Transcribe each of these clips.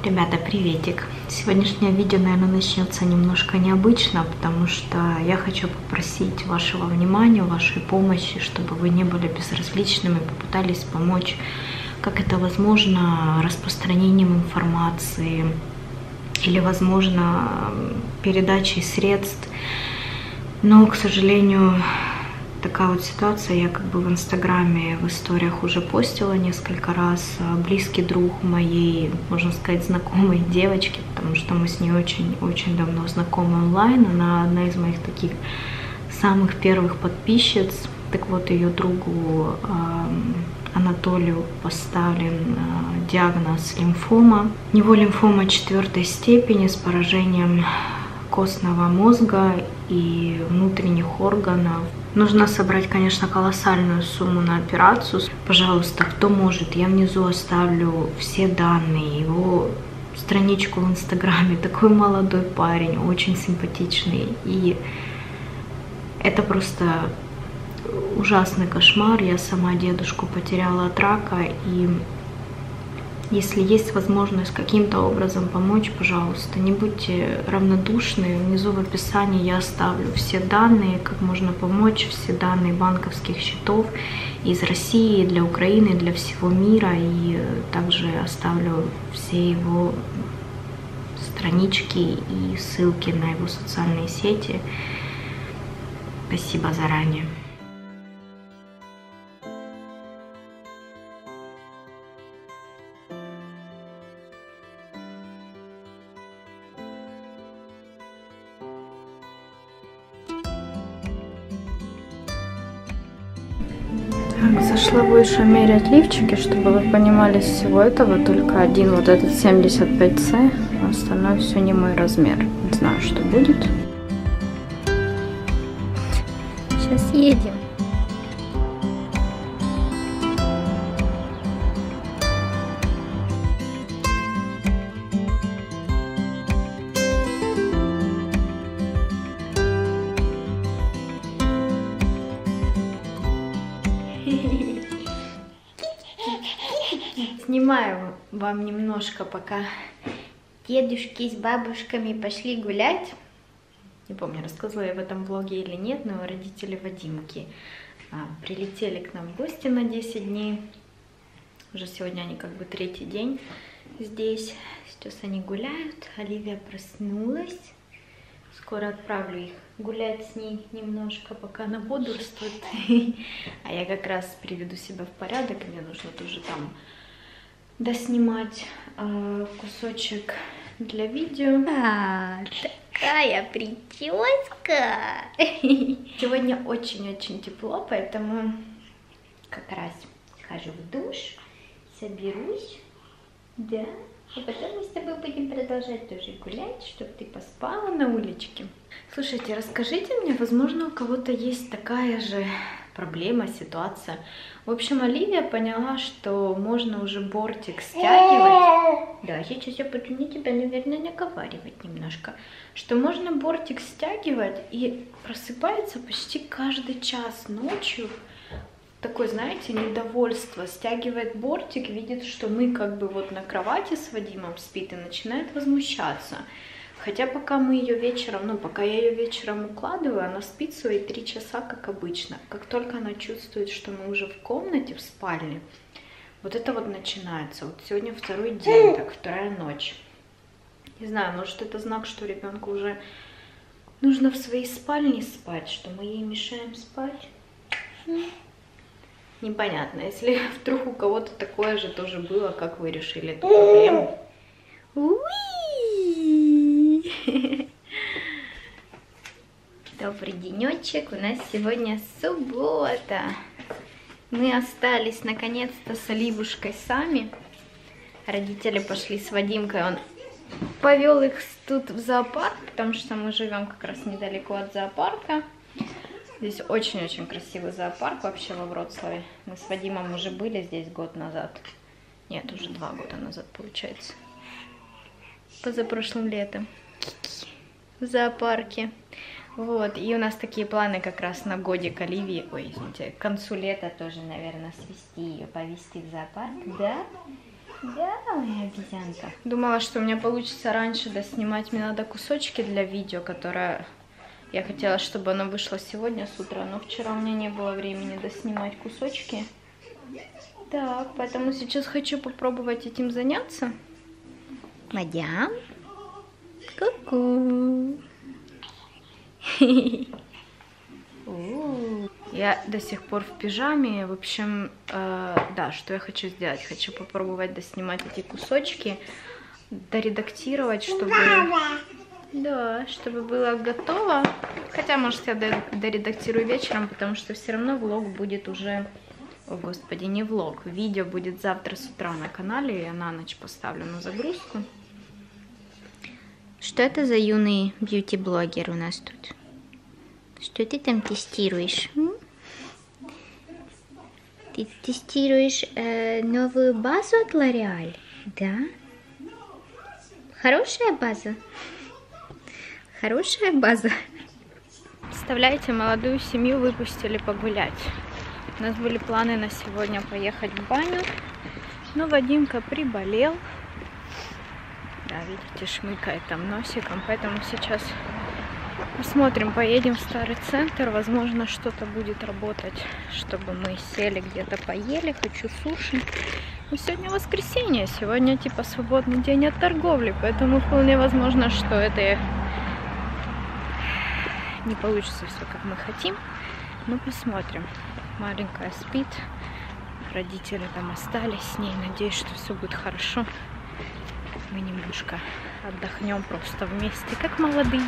Ребята, приветик! Сегодняшнее видео, наверное, начнется немножко необычно, потому что я хочу попросить вашего внимания, вашей помощи, чтобы вы не были безразличными, попытались помочь, как это возможно, распространением информации или, возможно, передачей средств. Но, к сожалению, такая вот ситуация. Я как бы в Инстаграме, в историях уже постила несколько раз. Близкий друг моей, можно сказать, знакомой девочки, потому что мы с ней очень давно знакомы онлайн. Она одна из моих таких самых первых подписчиц. Так вот, ее другу Анатолию поставлен диагноз лимфома. У него лимфома 4-й степени с поражением костного мозга и внутренних органов. Нужно собрать, конечно, колоссальную сумму на операцию. Пожалуйста, кто может, я внизу оставлю все данные, его страничку в Инстаграме. Такой молодой парень, очень симпатичный. И это просто ужасный кошмар. Я сама дедушку потеряла от рака, и если есть возможность каким-то образом помочь, пожалуйста, не будьте равнодушны. Внизу в описании я оставлю все данные, как можно помочь, все данные банковских счетов из России, для Украины, для всего мира. И также оставлю все его странички и ссылки на его социальные сети. Спасибо заранее. Так, зашла выше мерять лифчики, чтобы вы понимали, из всего этого только один вот этот 75C, а остальное все не мой размер. Не знаю, что будет. Сейчас едем. Снимаю вам немножко, пока дедушки с бабушками пошли гулять. Не помню, рассказывала я в этом влоге или нет, но родители Вадимки прилетели к нам в гости на 10 дней. Уже сегодня они как бы 3-й день здесь. Сейчас они гуляют. Оливия проснулась. Скоро отправлю их гулять с ней немножко, пока она бодрствует. А я как раз приведу себя в порядок. Мне нужно тоже там доснимать кусочек для видео. Такая прическа! Сегодня очень-очень тепло, поэтому как раз схожу в душ, соберусь, да, и потом мы с тобой будем продолжать тоже гулять, чтобы ты поспала на уличке. Слушайте, расскажите мне, возможно, у кого-то есть такая же проблема, ситуация. В общем, Оливия поняла, что можно уже бортик стягивать. Да, сейчас я буду мне тебя, наверное, наговаривать немножко. Что можно бортик стягивать, и просыпается почти каждый час ночью. Такое, знаете, недовольство. Стягивает бортик, видит, что мы как бы вот на кровати с Вадимом спит, и начинает возмущаться. Хотя пока мы ее вечером, пока я ее вечером укладываю, она спит свои 3 часа, как обычно. Как только она чувствует, что мы уже в комнате, в спальне, вот это вот начинается. Вот сегодня 2-й день, так 2-я ночь. Не знаю, может это знак, что ребенку уже нужно в своей спальне спать, что мы ей мешаем спать. Непонятно. Если вдруг у кого-то такое же тоже было, как вы решили эту проблему? Добрый денечек, у нас сегодня суббота. Мы остались наконец-то с Оливушкой сами. Родители пошли с Вадимкой, он повел их тут в зоопарк, потому что мы живем как раз недалеко от зоопарка. Здесь очень-очень красивый зоопарк вообще во Вроцлаве. Мы с Вадимом уже были здесь год назад. Нет, уже 2 года назад получается. Позапрошлым летом. В зоопарке. Вот, и у нас такие планы как раз на годик Оливии. Ой, извините, к концу лета тоже, наверное, свести ее, повезти в зоопарк. Да? Да, моя обезьянка. Думала, что у меня получится раньше доснимать. Мне надо кусочки для видео, которое я хотела, чтобы оно вышло сегодня с утра, но вчера у меня не было времени доснимать кусочки. Так, поэтому сейчас хочу попробовать этим заняться. Мадям. Ку-ку. Я до сих пор в пижаме. В общем, да, что я хочу сделать? Хочу попробовать доснимать эти кусочки, доредактировать, чтобы... Да, чтобы было готово. Хотя, может, я доредактирую вечером, потому что все равно влог будет уже... О, господи, не влог. Видео будет завтра с утра на канале. Я на ночь поставлю на загрузку. Что это за юный бьюти-блогер у нас тут? Что ты там тестируешь? Ты тестируешь новую базу от L'Oréal? Да? Хорошая база? Хорошая база. Представляете, молодую семью выпустили погулять. У нас были планы на сегодня поехать в баню, но Вадимка приболел. Да, видите, шмыкает там носиком, поэтому сейчас посмотрим, поедем в старый центр, возможно, что-то будет работать, чтобы мы сели где-то поели. Хочу суши. Но сегодня воскресенье, сегодня типа свободный день от торговли, поэтому вполне возможно, что это не получится все, как мы хотим. Но посмотрим. Маленькая спит, родители там остались с ней. Надеюсь, что все будет хорошо. Мы немножко отдохнем просто вместе, как молодые.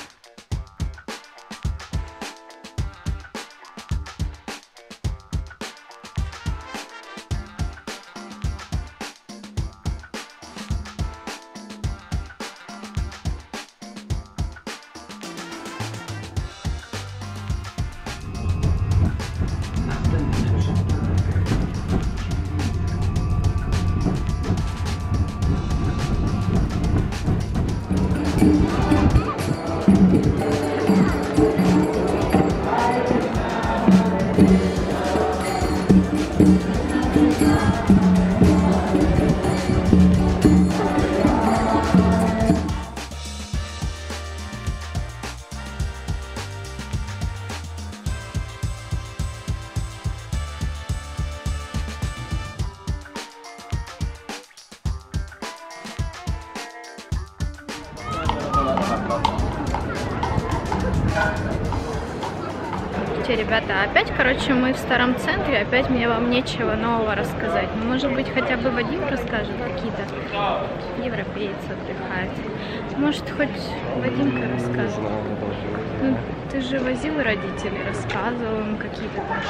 Ребята, опять, короче, мы в старом центре, опять мне вам нечего нового рассказать. Ну, может быть, хотя бы Вадим расскажет, какие-то европейцы отдыхают. Может, хоть Вадимка расскажет. Ну, ты же возил родителей, рассказывал им какие-то там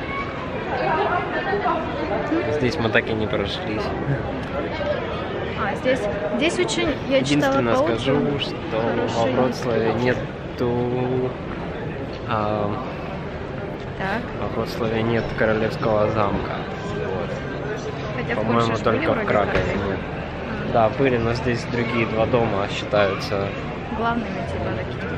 штуки. Здесь мы так и не прошлись. А, здесь очень, я читала по отзывам, скажу, что во Вроцлаве нету... Так. Во Вроцлаве нет королевского замка. Вот. По-моему, только в Кракове нет. Да, были, но здесь другие два дома считаются главными, типа такие.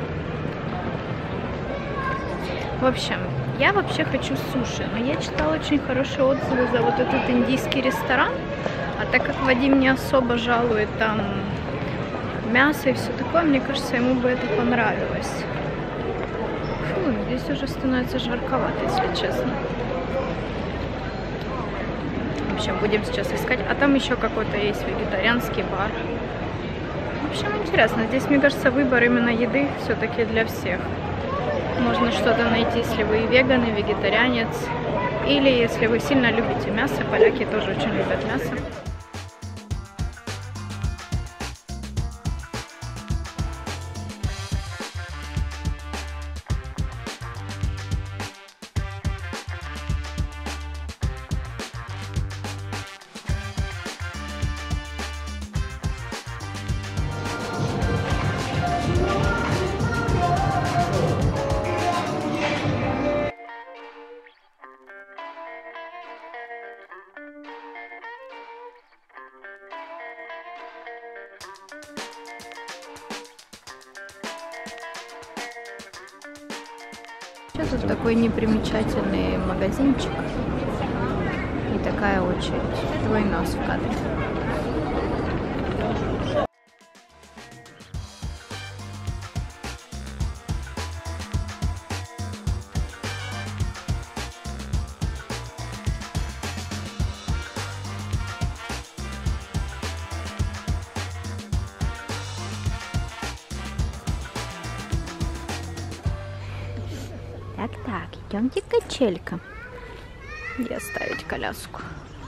В общем, я вообще хочу суши, но я читала очень хорошие отзывы за вот этот индийский ресторан. А так как Вадим не особо жалует там мясо и все такое, мне кажется, ему бы это понравилось. Фу, здесь уже становится жарковато, если честно. В общем, будем сейчас искать. А там еще какой-то есть вегетарианский бар. В общем, интересно. Здесь, мне кажется, выбор именно еды все-таки для всех. Можно что-то найти, если вы веган, и вегетарианец. Или если вы сильно любите мясо. Поляки тоже очень любят мясо. Тут такой непримечательный магазинчик и такая очередь. Твой нос в кадре. Так, идемте к качелькам. Где оставить коляску?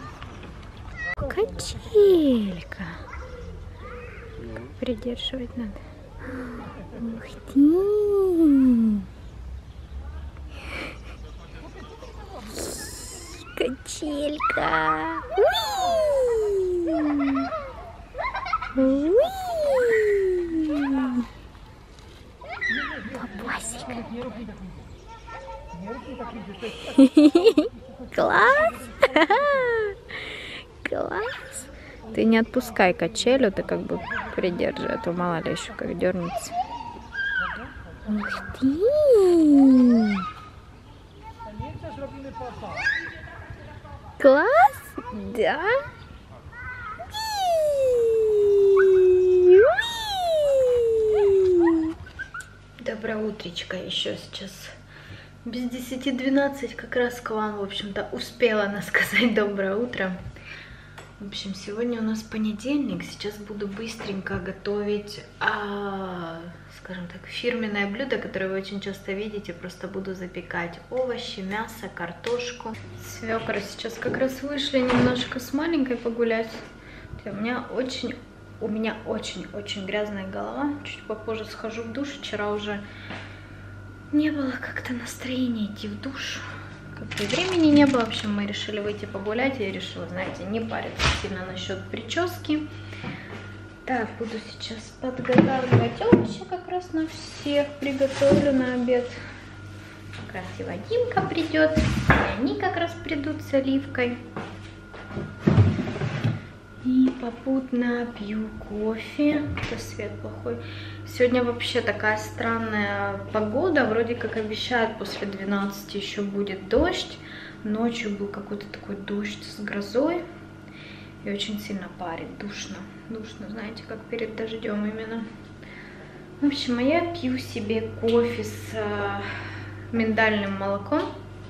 Качелька. Как придерживать надо? Ух ты! Качелька! Уи! Папасик! Класс! Класс! Ты не отпускай качелю, ты как бы придержи, а то мало ли еще как дернется. Ух ты! Класс? Да? Доброе утречко еще сейчас. Без 10:12 как раз к вам, в общем-то, успела она сказать доброе утро. В общем, сегодня у нас понедельник. Сейчас буду быстренько готовить, скажем так, фирменное блюдо, которое вы очень часто видите. Просто буду запекать овощи, мясо, картошку. Свекра сейчас как раз вышли немножко с маленькой погулять. У меня очень грязная голова. Чуть попозже схожу в душ. Вчера уже не было как-то настроения идти в душ. Как-то времени не было. В общем, мы решили выйти погулять. Я решила, знаете, не париться сильно насчет прически. Так, буду сейчас подготавливать овощи как раз на всех. Приготовлю на обед. Как раз и Вадимка придет. И они как раз придут с Оливкой. И попутно пью кофе. Это свет плохой. Сегодня вообще такая странная погода. Вроде как обещают, после 12 еще будет дождь. Ночью был какой-то такой дождь с грозой. И очень сильно парит, душно. Душно, знаете, как перед дождем именно. В общем, я пью себе кофе с миндальным молоком.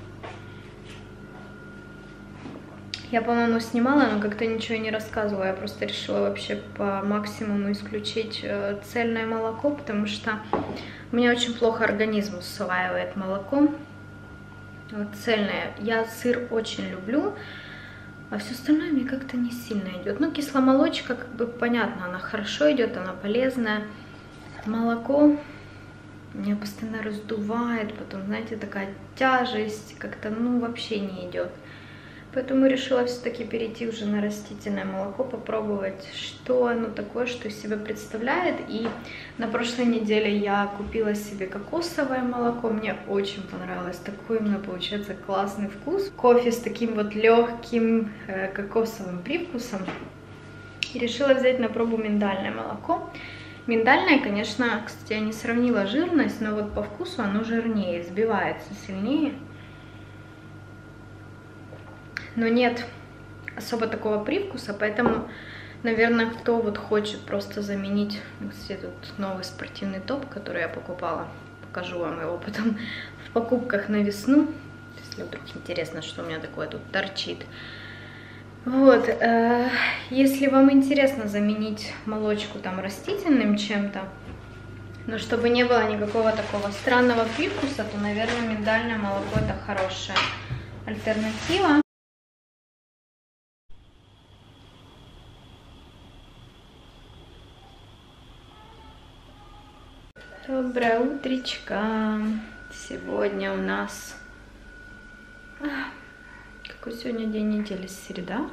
Я, по-моему, снимала, но как-то ничего не рассказывала. Я просто решила вообще по максимуму исключить цельное молоко, потому что у меня очень плохо организм усваивает молоко. Вот цельное. Я сыр очень люблю, а все остальное мне как-то не сильно идет. Ну, кисломолочка, как бы понятно, она хорошо идет, она полезная. Молоко меня постоянно раздувает, потом, знаете, такая тяжесть, как-то, ну, вообще не идет. Поэтому решила все-таки перейти уже на растительное молоко, попробовать, что оно такое, что из себя представляет. И на прошлой неделе я купила себе кокосовое молоко, мне очень понравилось, такой у меня получается классный вкус. Кофе с таким вот легким кокосовым привкусом. И решила взять на пробу миндальное молоко. Миндальное, конечно, кстати, я не сравнила жирность, но вот по вкусу оно жирнее, взбивается сильнее. Но нет особо такого привкуса, поэтому, наверное, кто вот хочет просто заменить, кстати, тут новый спортивный топ, который я покупала, покажу вам его потом в покупках на весну, если вдруг интересно, что у меня такое тут торчит. Вот, если вам интересно заменить молочку там растительным чем-то, но чтобы не было никакого такого странного привкуса, то, наверное, миндальное молоко это хорошая альтернатива. Доброе утречко. Сегодня у нас... Какой сегодня день недели? Среда.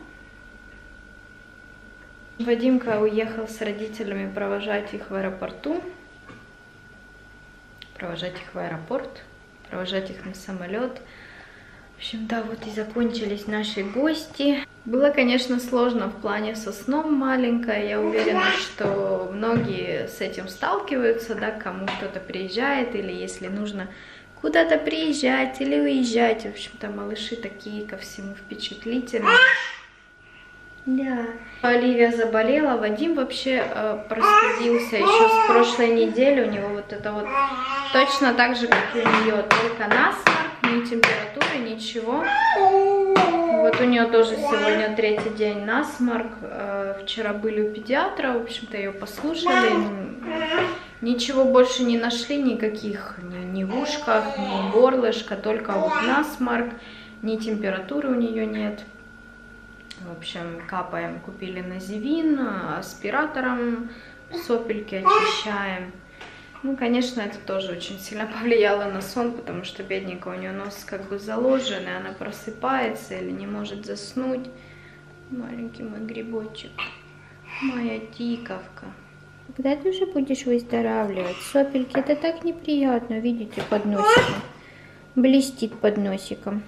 Вадимка уехал с родителями провожать их в аэропорту. Провожать их в аэропорт. Провожать их на самолет. В общем, да, вот и закончились наши гости. Было, конечно, сложно в плане со сном маленькое. Я уверена, что многие с этим сталкиваются, да, кому кто-то приезжает, или если нужно куда-то приезжать или уезжать. В общем-то, малыши такие ко всему впечатлительные. Да. Оливия заболела, Вадим вообще простудился еще с прошлой недели. У него вот это вот точно так же, как и у нее, только насморк, ни температуры, ничего. Вот у нее тоже сегодня 3-й день насморк. Вчера были у педиатра, в общем-то, ее послушали. Ничего больше не нашли, никаких ни в ушках, ни горлышка, только вот насморк, ни температуры у нее нет. В общем, капаем, купили називин, аспиратором сопельки очищаем. Ну, конечно, это тоже очень сильно повлияло на сон, потому что бедненько у нее нос как бы заложен, и она просыпается или не может заснуть. Маленький мой грибочек, моя тиковка. Когда ты уже будешь выздоравливать? Сопельки, это так неприятно, видите, под носиком. Блестит под носиком.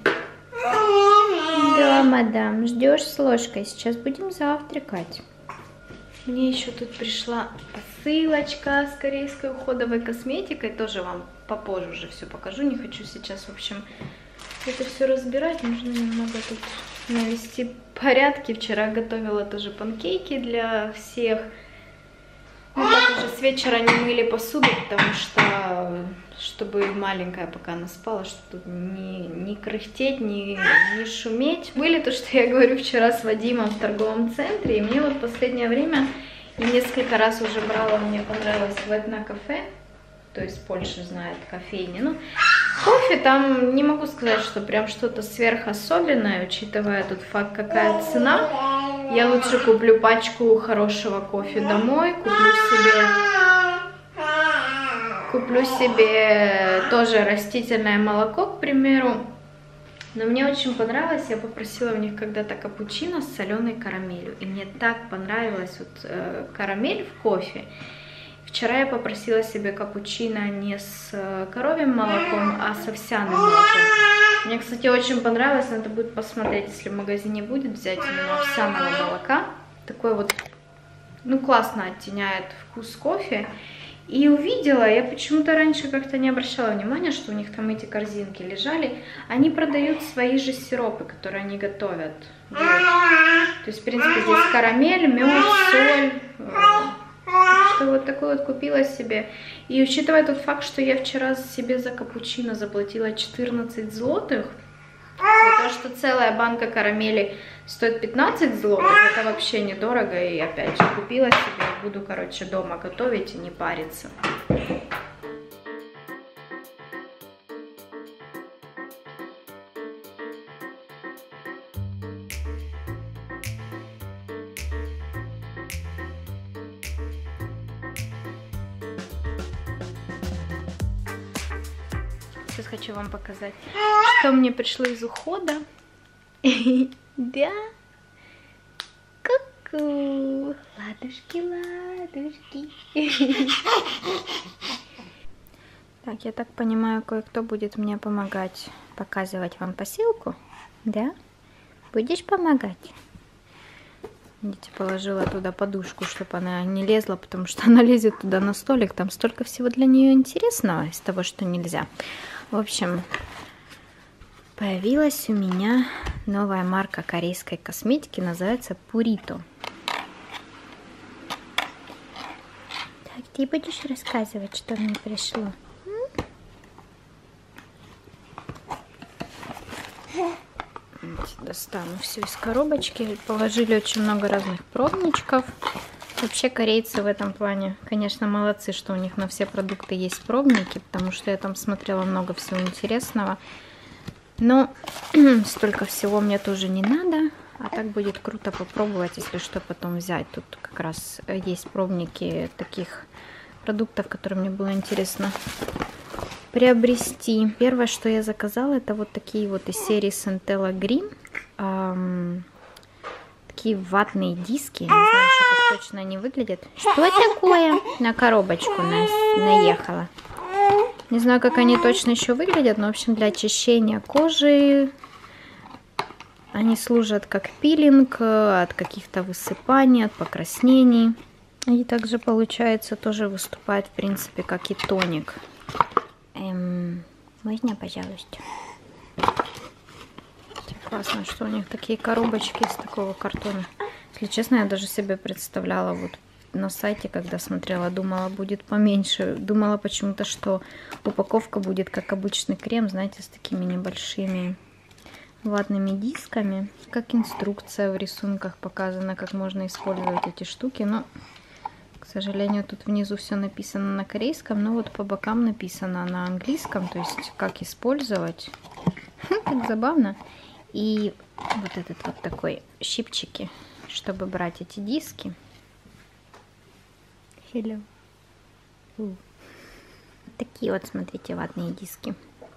Да, мадам, ждешь с ложкой, сейчас будем завтракать. Мне еще тут пришла посылочка с корейской уходовой косметикой. Тоже вам попозже уже все покажу. Не хочу сейчас, в общем, это все разбирать. Нужно немного тут навести порядки. Вчера готовила тоже панкейки для всех. Ну, так уже с вечера не мыли посуду, потому что, чтобы маленькая пока она спала, чтобы тут не кряхтеть, не шуметь. Были то, что я говорю вчера с Вадимом в торговом центре, и мне вот в последнее время, и несколько раз уже брала, мне понравилось в этно-кафе, то есть Польша знает кофейни. Ну, кофе там не могу сказать, что прям что-то сверхособенное, учитывая тот факт, какая цена. Я лучше куплю пачку хорошего кофе домой, куплю себе тоже растительное молоко, к примеру. Но мне очень понравилось, я попросила у них когда-то капучино с соленой карамелью. И мне так понравилась вот карамель в кофе. Вчера я попросила себе капучино не с коровьим молоком, а с овсяным молоком. Мне, кстати, очень понравилось, надо будет посмотреть, если в магазине будет, взять именно овсяного молока. Такой вот, ну, классно оттеняет вкус кофе. И увидела, я почему-то раньше как-то не обращала внимания, что у них там эти корзинки лежали. Они продают свои же сиропы, которые они готовят. Вот. То есть, в принципе, здесь карамель, мед, соль. Что вот такой вот купила себе. И учитывая тот факт, что я вчера себе за капучино заплатила 14 злотых, то, что целая банка карамели стоит 15 злотых, это вообще недорого. И опять же купила себе, буду, короче, дома готовить и не париться. Сейчас хочу вам показать, что мне пришло из ухода. Да. Ку-ку. Ладушки, ладушки. Так, я так понимаю, кое-кто будет мне помогать показывать вам посылку. Да? Будешь помогать? Видите, положила туда подушку, чтобы она не лезла, потому что она лезет туда на столик. Там столько всего для нее интересного из того, что нельзя. В общем, появилась у меня новая марка корейской косметики, называется Purito. Так, ты будешь рассказывать, что мне пришло? Достану все из коробочки. Положили очень много разных пробничков. Вообще корейцы в этом плане, конечно, молодцы, что у них на все продукты есть пробники, потому что я там смотрела много всего интересного. Но столько всего мне тоже не надо, а так будет круто попробовать, если что, потом взять. Тут как раз есть пробники таких продуктов, которые мне было интересно приобрести. Первое, что я заказала, это вот такие вот из серии Centella Green. Такие ватные диски. Не знаю еще, как точно они выглядят. Что такое? На коробочку наехала. Не знаю, как они точно еще выглядят, но, в общем, для очищения кожи они служат как пилинг от каких-то высыпаний, от покраснений. И также, получается, тоже выступает, в принципе, как и тоник. Можно, пожалуйста? Классно, что у них такие коробочки из такого картона. Если честно, я даже себе представляла вот на сайте, когда смотрела, думала, будет поменьше. Думала почему-то, что упаковка будет как обычный крем, знаете, с такими небольшими ватными дисками. Как инструкция в рисунках показано, как можно использовать эти штуки. Но, к сожалению, тут внизу все написано на корейском, но вот по бокам написано на английском, то есть как использовать. Так забавно. И вот этот вот такой щипчики, чтобы брать эти диски. Hello. Такие вот, смотрите, ватные диски.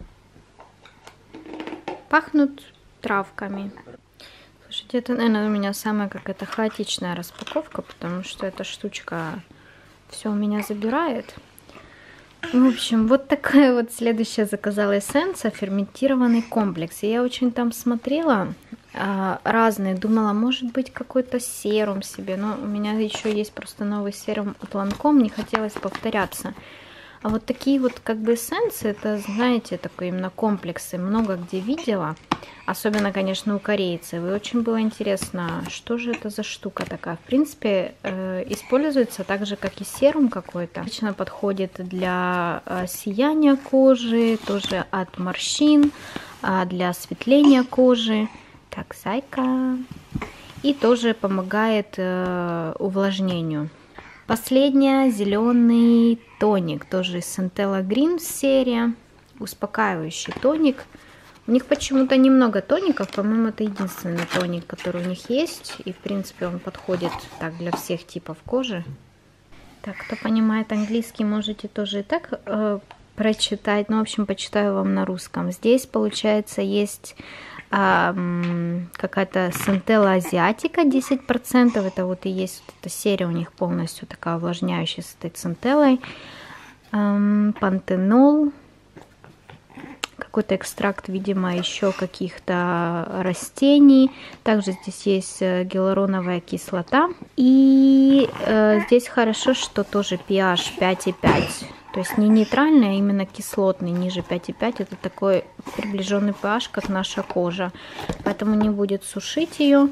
Пахнут травками. Слушайте, это, наверное, у меня самая какая-то хаотичная распаковка, потому что эта штучка все у меня забирает. В общем, вот такая вот следующая заказала эссенция, ферментированный комплекс. И я очень там смотрела разные, думала, может быть какой-то серум себе, но у меня еще есть просто новый серум от Lancome, не хотелось повторяться. А вот такие вот как бы эссенции, это, знаете, такой именно комплексы, много где видела, особенно, конечно, у корейцев. И очень было интересно, что же это за штука такая. В принципе, используется так же, как и серум какой-то. Отлично подходит для сияния кожи, тоже от морщин, для осветления кожи. Так, зайка. И тоже помогает увлажнению. Последняя, зеленый тоник, тоже из Centella Green серия, успокаивающий тоник. У них почему-то немного тоников, по-моему, это единственный тоник, который у них есть. И, в принципе, он подходит так для всех типов кожи. Так, кто понимает английский, можете тоже и так прочитать. Ну, в общем, почитаю вам на русском. Здесь, получается, есть какая-то Centella Asiatica 10%. Это вот и есть вот эта серия у них полностью такая увлажняющая с этой центеллой. Пантенол. Какой-то экстракт, видимо, еще каких-то растений. Также здесь есть гиалуроновая кислота. И здесь хорошо, что тоже pH 5,5. То есть не нейтральный, а именно кислотный, ниже 5,5. Это такой приближенный pH, как наша кожа. Поэтому не будет сушить ее.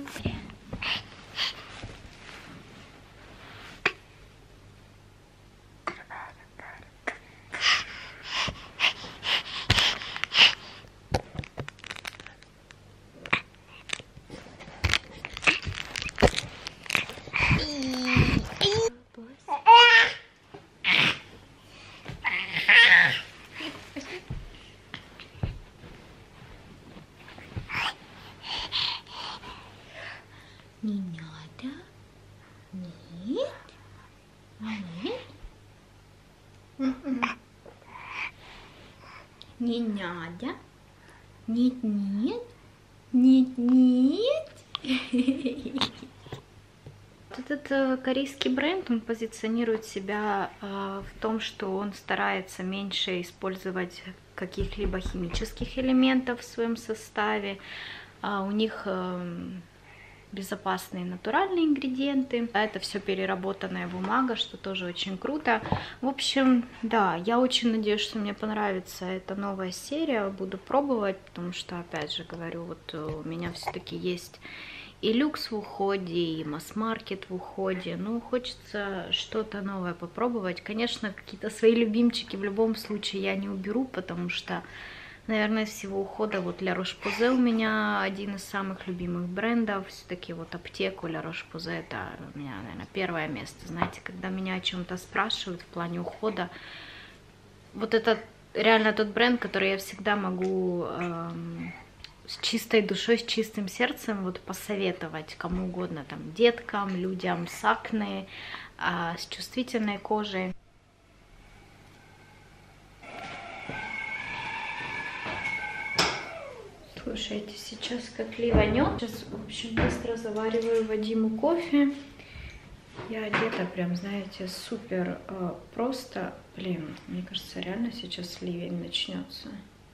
Не надо. Нет. Нет. Не надо. Нет, нет. Нет, нет. Этот корейский бренд, он позиционирует себя в том, что он старается меньше использовать каких-либо химических элементов в своем составе. У них безопасные натуральные ингредиенты. Это все переработанная бумага, что тоже очень круто. В общем, да, я очень надеюсь, что мне понравится эта новая серия. Буду пробовать, потому что, опять же говорю, вот у меня все-таки есть и люкс в уходе, и масс-маркет в уходе. Ну, хочется что-то новое попробовать. Конечно, какие-то свои любимчики в любом случае я не уберу, потому что, наверное, всего ухода вот Ля Рош-Позе у меня один из самых любимых брендов. Все-таки вот аптеку Ля Рош-Позе это у меня, наверное, первое место. Знаете, когда меня о чем-то спрашивают в плане ухода, вот это реально тот бренд, который я всегда могу с чистой душой, с чистым сердцем вот посоветовать кому угодно, там, деткам, людям с акне, с чувствительной кожей. Слушайте, сейчас как ливанет. Сейчас, в общем, быстро завариваю Вадиму кофе. Я одета прям, знаете, супер просто. Блин, мне кажется, реально сейчас ливень начнется.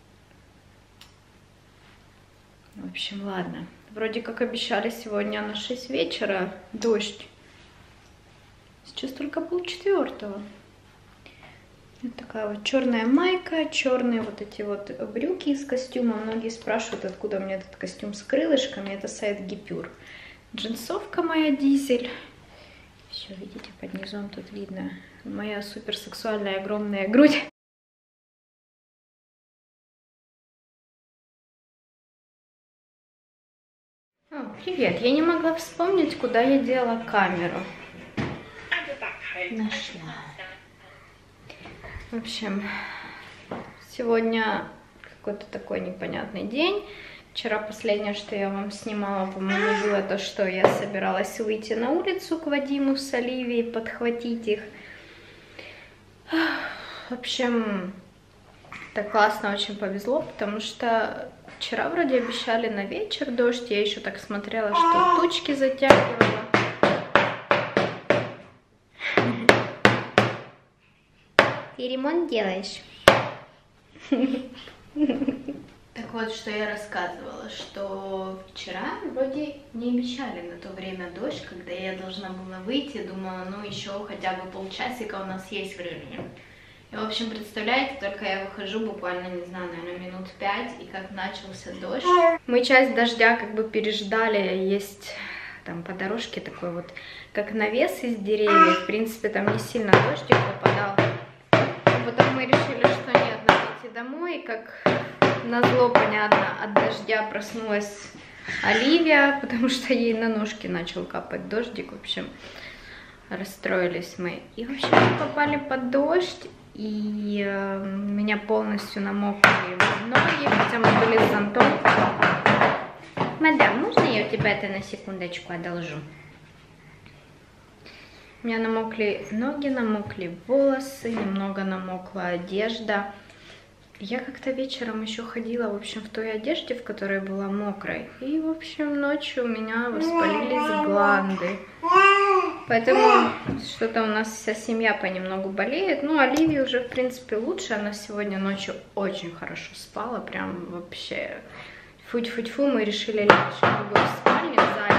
В общем, ладно. Вроде как обещали сегодня на 6 вечера дождь. Сейчас только 3:30. Вот такая вот черная майка, черные вот эти вот брюки из костюма. Многие спрашивают, откуда у меня этот костюм с крылышками. Это сайт Гипюр. Джинсовка моя дизель. Все, видите, под низом тут видно моя суперсексуальная огромная грудь. О, привет, я не могла вспомнить, куда я дела камеру. Нашла. В общем, сегодня какой-то такой непонятный день. Вчера последнее, что я вам снимала, по-моему, было то, что я собиралась выйти на улицу к Вадиму с Оливией, подхватить их. В общем, так классно, очень повезло, потому что вчера вроде обещали на вечер дождь, я еще так смотрела, что тучки затягивала. Ты ремонт делаешь? Так вот, что я рассказывала, что вчера вроде не обещали на то время дождь, когда я должна была выйти, думала, ну еще хотя бы полчасика у нас есть времени. И, в общем, представляете, только я выхожу буквально, не знаю, наверное, минут 5, и как начался дождь. Мы часть дождя как бы переждали, есть там по дорожке такой вот, как навес из деревьев, в принципе, там не сильно дождик попадал. А потом мы решили, что нет, надо идти домой, и как назло, понятно, от дождя проснулась Оливия, потому что ей на ножки начал капать дождик, в общем, расстроились мы. И, в общем, мы попали под дождь, и у меня полностью намокли ноги, хотя мы были с зонтом. Мадам, можно я у тебя это на секундочку одолжу? У меня намокли ноги, намокли волосы, немного намокла одежда. Я как-то вечером еще ходила, в общем, в той одежде, в которой была мокрой. И, в общем, ночью у меня воспалились гланды. Поэтому что-то у нас вся семья понемногу болеет. Ну, Оливия уже, в принципе, лучше. Она сегодня ночью очень хорошо спала. Прям вообще фу-фу-фу. Мы решили лечь в спальне в зале.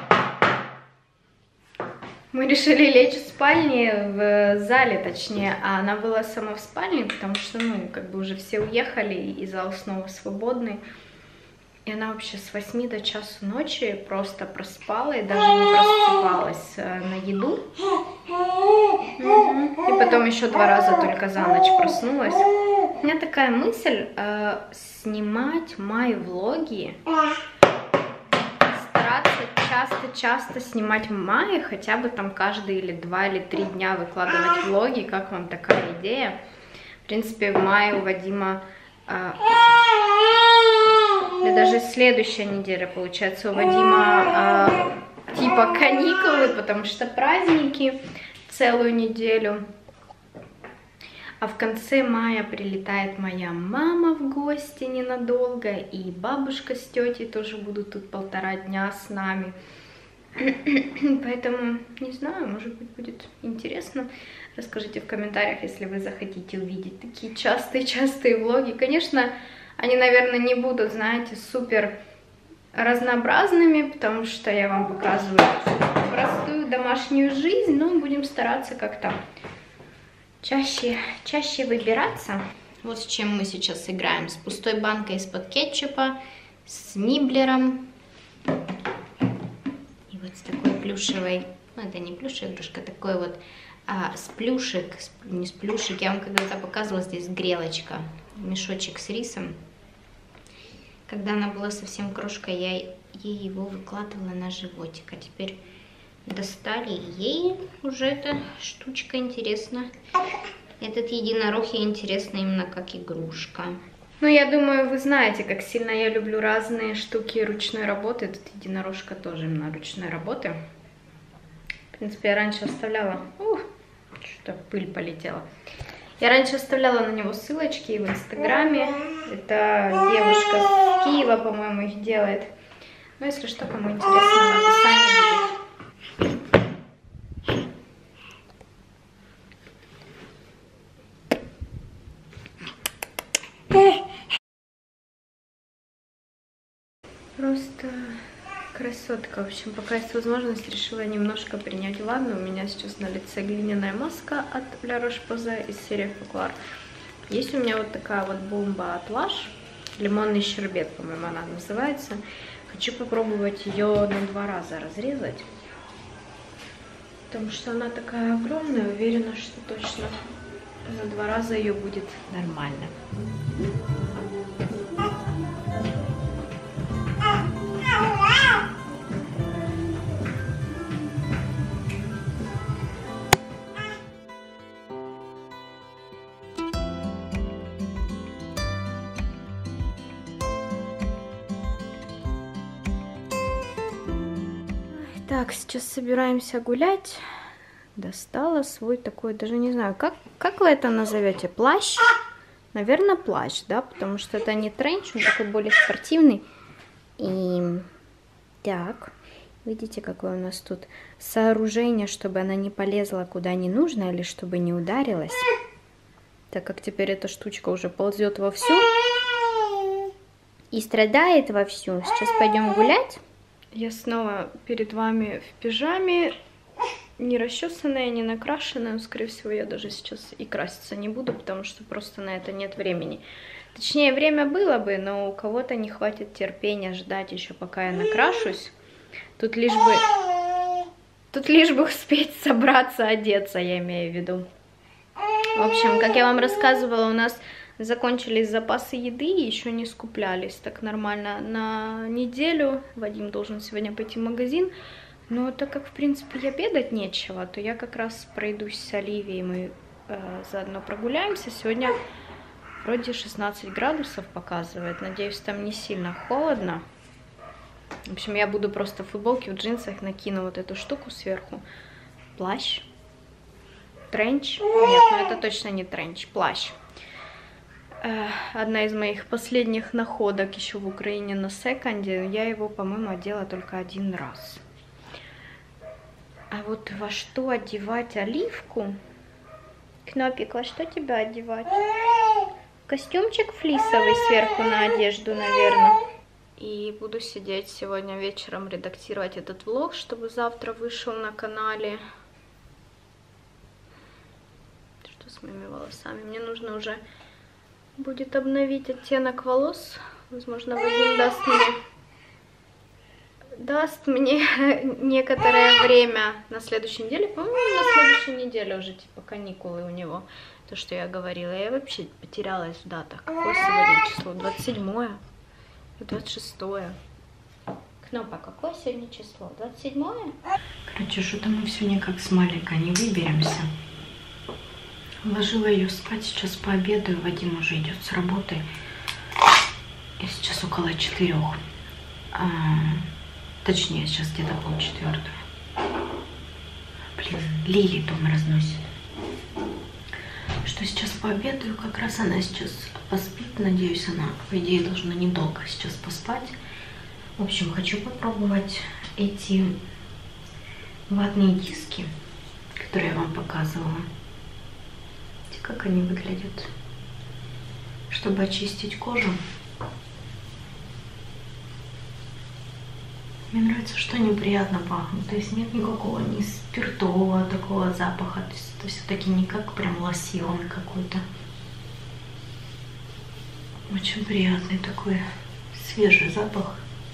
Мы решили лечь в спальне, в зале точнее, а она была сама в спальне, потому что, ну, как бы уже все уехали, и зал снова свободный. И она вообще с 8 до часу ночи просто проспала и даже не просыпалась на еду. И потом еще 2 раза только за ночь проснулась. У меня такая мысль снимать мои влоги. Часто снимать в мае, хотя бы там каждые или 2 или 3 дня выкладывать влоги. Как вам такая идея? В принципе, в мае у Вадима, и даже следующая неделя, получается, у Вадима типа каникулы, потому что праздники целую неделю. А в конце мая прилетает моя мама в гости ненадолго, и бабушка с тетей тоже будут тут 1,5 дня с нами. Поэтому, не знаю, может быть, будет интересно. Расскажите в комментариях, если вы захотите увидеть такие частые влоги. Конечно, они, наверное, не будут, знаете, супер разнообразными, потому что я вам показываю простую домашнюю жизнь, но будем стараться как-то чаще выбираться. Вот с чем мы сейчас играем. С пустой банкой из-под кетчупа, с нибблером. И вот с такой плюшевой, ну это не плюшевая игрушка, такой вот с плюшек, не с плюшек, я вам когда-то показывала, здесь грелочка, мешочек с рисом. Когда она была совсем крошкой, я ей его выкладывала на животик, а теперь достали, и ей уже эта штучка интересна. Этот единорог ей интересно именно как игрушка. Ну, я думаю, вы знаете, как сильно я люблю разные штуки ручной работы. Этот единорожка тоже именно ручной работы. В принципе, я раньше оставляла... что-то пыль полетела. Я раньше оставляла на него ссылочки в Инстаграме. Это девушка с Киева, по-моему, их делает. Но если что, кому интересно, в описании будет. Просто красотка. В общем, пока есть возможность, решила немножко принять ванну. У меня сейчас на лице глиняная маска от La Roche-Posay из серии Фуклар. Есть у меня вот такая вот бомба от Lush. Лимонный щербет, по-моему, она называется. Хочу попробовать ее на 2 раза разрезать. Потому что она такая огромная. Уверена, что точно на 2 раза ее будет нормально. Так, сейчас собираемся гулять. Достала свой такой, даже не знаю, как вы это назовете? Плащ? Наверное, плащ, да, потому что это не тренч, он такой более спортивный. И так, видите, какое у нас тут сооружение, чтобы она не полезла куда не нужно или чтобы не ударилась. Так как теперь эта штучка уже ползет вовсю и страдает вовсю. Сейчас пойдем гулять. Я снова перед вами в пижаме, не расчесанная, не накрашенная. Скорее всего, я даже сейчас и краситься не буду, потому что просто на это нет времени. Точнее, время было бы, но у кого-то не хватит терпения ждать еще, пока я накрашусь. Тут лишь бы успеть собраться, одеться, я имею в виду. В общем, как я вам рассказывала, у нас закончились запасы еды и еще не скуплялись так нормально на неделю. Вадим должен сегодня пойти в магазин. Но так как, в принципе, обедать нечего, то я как раз пройдусь с Оливией, мы заодно прогуляемся. Сегодня вроде 16 градусов показывает. Надеюсь, там не сильно холодно. В общем, я буду просто в футболке, в джинсах, накину вот эту штуку сверху. Плащ. Тренч. Нет, ну это точно не тренч. Плащ. Одна из моих последних находок еще в Украине на секонде. Я его, по-моему, одела только один раз. А вот во что одевать Оливку? Кнопик, во что тебя одевать? Костюмчик флисовый сверху на одежду, наверное. И буду сидеть сегодня вечером, редактировать этот влог, чтобы завтра вышел на канале. Что с моими волосами? Мне нужно уже будет обновить оттенок волос. Возможно, Вадим даст мне некоторое время на следующей неделе. По-моему, на следующей неделе уже типа каникулы у него. То, что я говорила. Я вообще потерялась в датах. Какое сегодня число? 27-е? 26-е? Кнопа, какое сегодня число? 27-е? Короче, что-то мы все никак с Маликой не выберемся. Ложила ее спать, сейчас пообедаю. Вадим уже идет с работы. И сейчас около 4. Точнее, сейчас где-то 3:30. Блин, Лили дом разносит. Что сейчас пообедаю, как раз она сейчас поспит. Надеюсь, она, по идее, должна недолго сейчас поспать. В общем, хочу попробовать эти ватные диски, которые я вам показывала. Видите, как они выглядят. Чтобы очистить кожу. Мне нравится, что они приятно пахнут. То есть нет никакого ни спиртового такого запаха. То есть это все-таки не как прям лосьон какой-то. Очень приятный такой свежий запах.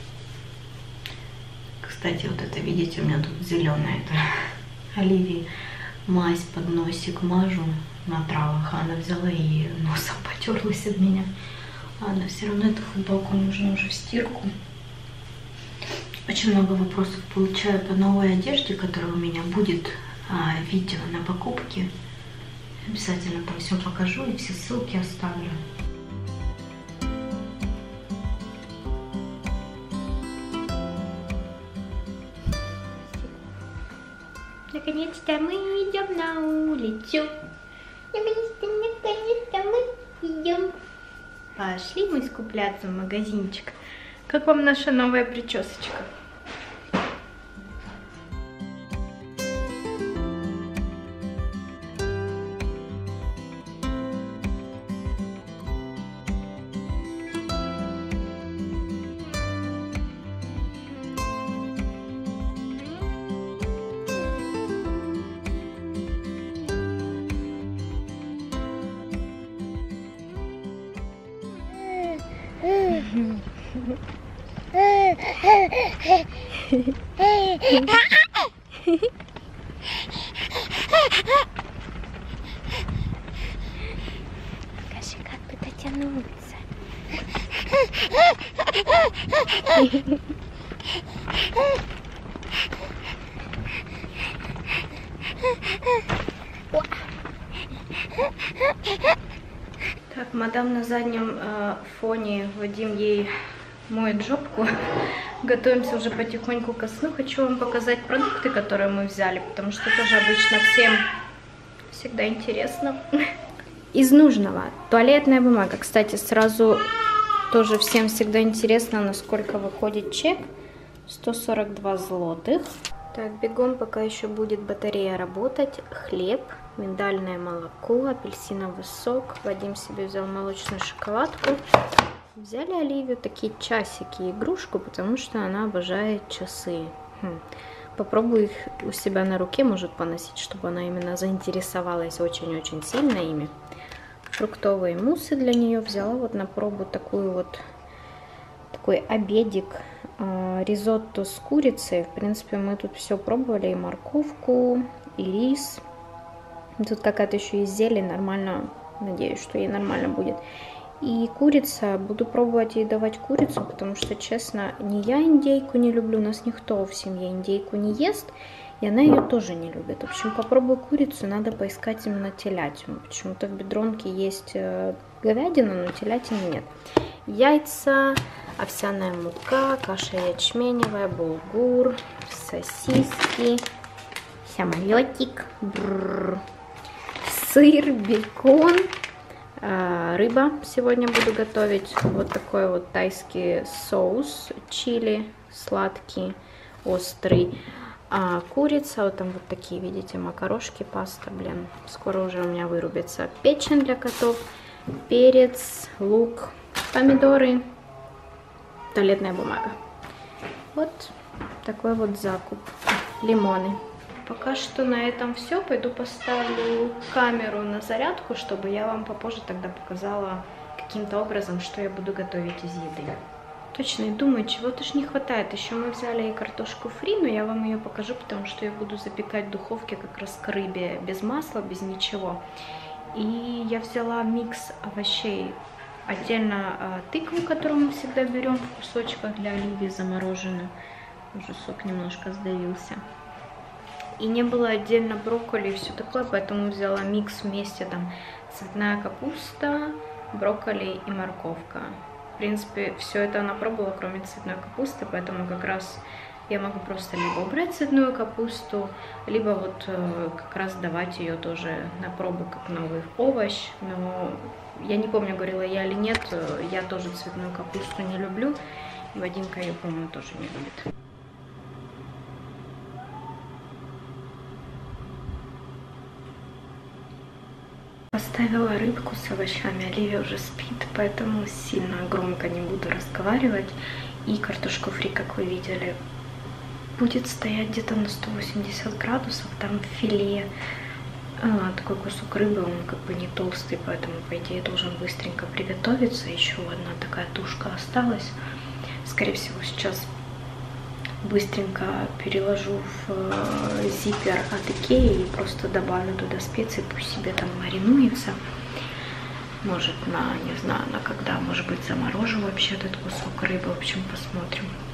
Кстати, вот это, видите, у меня тут зеленая. Это Оливии мазь под носик мажу на травах. А она взяла и носом потерлась об меня. Ладно, все равно эту футболку нужно уже в стирку. Очень много вопросов получаю по новой одежде, которая у меня будет, видео на покупки. Обязательно там все покажу и все ссылки оставлю. Наконец-то мы идем на улицу. Наконец-то мы идем. Пошли мы скупляться в магазинчик. Как вам наша новая причесочка? Покажи, как бы дотянуться. Так, мадам на заднем фоне, Вадим ей моет жопку. готовимся уже потихоньку ко сну. Хочу вам показать продукты, которые мы взяли, потому что тоже обычно всем всегда интересно. Из нужного туалетная бумага. Кстати, сразу тоже всем всегда интересно, насколько выходит чек. 142 злотых. Так, бегом, пока еще будет батарея работать. Хлеб, миндальное молоко, апельсиновый сок. Вадим себе взял молочную шоколадку. Взяли Оливию такие часики, игрушку, потому что она обожает часы. Попробую их у себя на руке, может, поносить, чтобы она именно заинтересовалась очень-очень сильно ими. Фруктовые муссы для нее взяла вот на пробу такой обедик. Ризотто с курицей. В принципе, мы тут все пробовали. И морковку, и рис. Тут какая-то еще есть зелень. Нормально. Надеюсь, что ей нормально будет. И курица. Буду пробовать ей давать курицу, потому что, честно, ни я индейку не люблю. У нас никто в семье индейку не ест. И она ее тоже не любит. В общем, попробую курицу. Надо поискать именно телятину. Почему-то в бедронке есть говядина, но телятины нет. Яйца, овсяная мука, каша ячменевая, булгур, сосиски, самолетик, сыр, бекон, рыба сегодня буду готовить. Вот такой вот тайский соус, чили сладкий, острый. Курица, вот там вот такие, видите, макарошки, паста, блин, скоро уже у меня вырубится. Печень для котов, перец, лук, помидоры, туалетная бумага. Вот такой вот закуп. Лимоны. Пока что на этом все. Пойду поставлю камеру на зарядку, чтобы я вам попозже тогда показала каким-то образом, что я буду готовить из еды. Точно, и думаю, чего-то ж не хватает. Еще мы взяли и картошку фри, но я вам ее покажу, потому что я буду запекать в духовке как раз к рыбе, без масла, без ничего. И я взяла микс овощей. Отдельно тыкву, которую мы всегда берем в кусочках для Оливии замороженную. Уже сок немножко сдавился. И не было отдельно брокколи и все такое, поэтому взяла микс вместе. Там цветная капуста, брокколи и морковка. В принципе, все это она пробовала, кроме цветной капусты, поэтому как раз я могу просто либо убрать цветную капусту, либо вот как раз давать ее тоже на пробу как новый овощ. Но я не помню, говорила я или нет, я тоже цветную капусту не люблю. Вадимка ее, по-моему, тоже не любит. Поставила рыбку с овощами, Оливия уже спит, поэтому сильно громко не буду разговаривать. И картошку фри, как вы видели, будет стоять где-то на 180 градусов, там филе. Такой кусок рыбы, он как бы не толстый, поэтому, по идее, должен быстренько приготовиться. Еще одна такая тушка осталась. Скорее всего, сейчас быстренько переложу в зиппер от Икеи и просто добавлю туда специи, пусть себе там маринуется. Может, не знаю, на когда, может быть, заморожу вообще этот кусок рыбы, в общем, посмотрим.